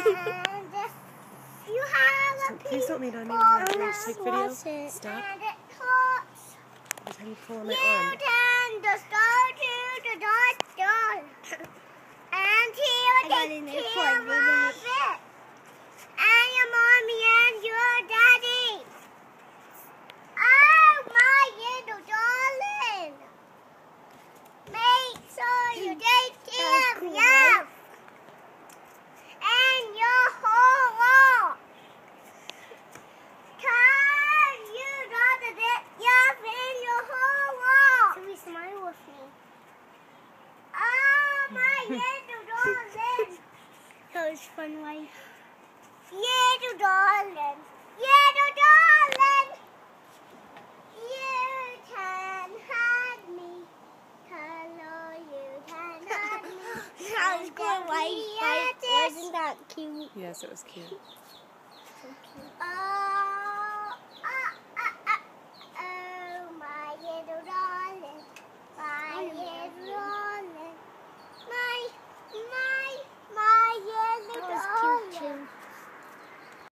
You have a Please don't meet on me. I'm going to take video. Stop. Every time you pull on my arm. You can just go to the doctor. And he will take care of it. And your mommy and your daddy. Oh, my little darling. Make sure you take care of yourself. And your whole world. Can you not get yourself in your whole world? Sylvie, smile with me. Oh, my little darling. That was fun, right? Little darling. Little darling. You can hug me. Hello, you can hug me. That was good, right? Wasn't that cute? Yes, it was cute.